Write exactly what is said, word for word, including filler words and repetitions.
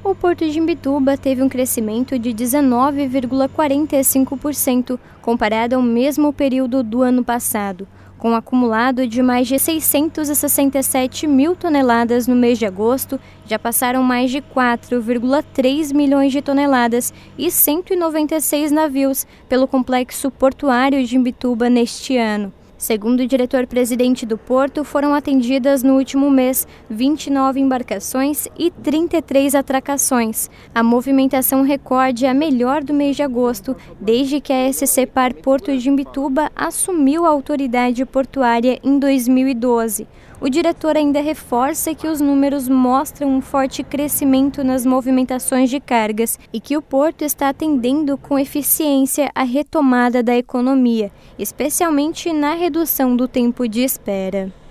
O Porto de Imbituba teve um crescimento de dezenove vírgula quarenta e cinco por cento comparado ao mesmo período do ano passado, com um acumulado de mais de seiscentos e sessenta e sete mil toneladas no mês de agosto. Já passaram mais de quatro vírgula três milhões de toneladas e cento e noventa e seis navios pelo complexo portuário de Imbituba neste ano. Segundo o diretor-presidente do Porto, foram atendidas no último mês vinte e nove embarcações e trinta e três atracações. A movimentação recorde é a melhor do mês de agosto, desde que a S C Par Porto de Imbituba assumiu a autoridade portuária em dois mil e doze. O diretor ainda reforça que os números mostram um forte crescimento nas movimentações de cargas e que o Porto está atendendo com eficiência a retomada da economia, especialmente na redução do tempo de espera.